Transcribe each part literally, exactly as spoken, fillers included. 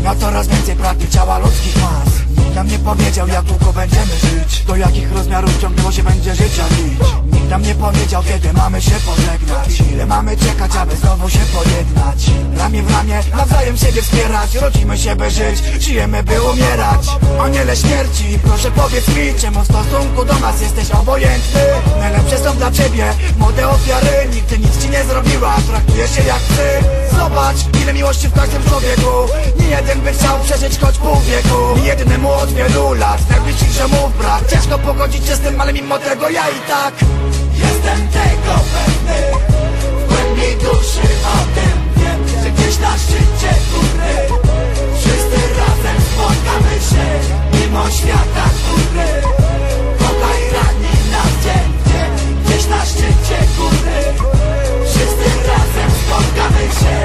Na coraz więcej pragnie ciała ludzkich mas. Nikt nam nie powiedział, jak długo będziemy żyć, do jakich rozmiarów ciągnęło się będzie życia nić. Nikt nam nie powiedział, kiedy mamy się pożegnać, ile mamy czekać, aby znowu się pojednać. Ramię w ramię, nawzajem siebie wspierać. Rodzimy się by żyć, żyjemy by umierać. Aniele śmierci, proszę powiedz mi, czemu w stosunku do nas jesteś obojętny? Najlepsze są dla ciebie młode ofiary. Nigdy nic ci nie zrobiła, traktujesz się jak ty. Zobacz, ile miłości w każdym człowieku. Nie jeden by chciał przeżyć choć pół wieku. Nie jednemu od wielu lat najbliższych mów brak. Ciężko pogodzić się z tym, ale mimo tego ja i tak jestem tego pewny. W głębi duszy o tym wiem, że gdzieś na szczycie góry wszyscy razem spotkamy się, mimo świata, który kochaj rani nas dzień w dzień. Gdzieś na szczycie góry wszyscy razem spotkamy się.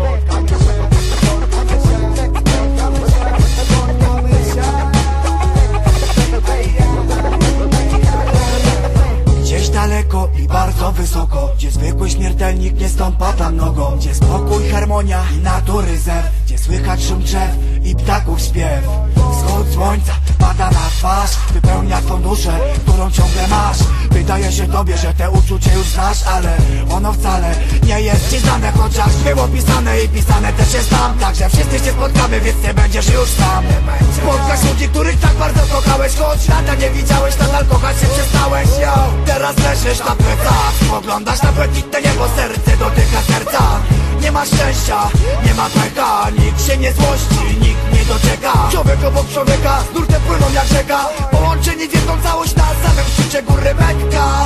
Daleko i bardzo wysoko, gdzie zwykły śmiertelnik nie stąpa tam nogą, gdzie spokój, harmonia i natury zew, gdzie słychać szum drzew i ptaków śpiew. Wschód słońca pada na twarz, wypełnia twą duszę, którą ciągle masz. Wydaje się tobie, że te uczucie już znasz, ale ono wcale nie jest ci znane, chociaż było pisane i pisane też jest tam. Także wszyscy się spotkamy, więc nie będziesz już sam. Spotkasz ludzi, których tak bardzo kochałeś, choć lata nie widziałeś, nadal kochać się przestałeś. Yo, teraz leżysz na plecach, spoglądasz na błękitne niebo, serce dotyka serca. Nie ma szczęścia, nie ma pecha, nikt się nie złości, nikt nie docieka. Człowiek obok człowieka, nurty płyną jak rzeka, połączeni w jedną całość na samym szczycie góry Mekka.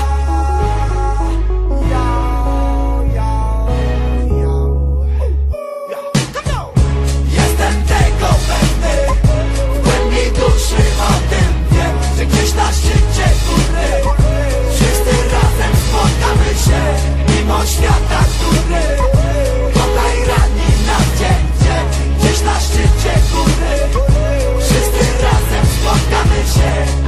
Jestem tego pewny, w głębi duszy o tym wiem, że gdzieś na szczycie góry wszyscy razem spotkamy się, mimo świata, który kochaj rani nas dzień w dzień. Gdzieś na szczycie góry wszyscy razem spotkamy się.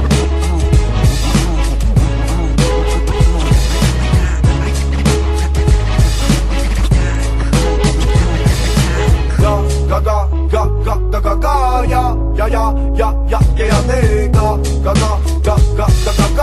Go, go, go, go, go, go, go, go, ja, ja, ja, ja, ja, ja, ja, ty, go, go, go, go, go, go, go, go.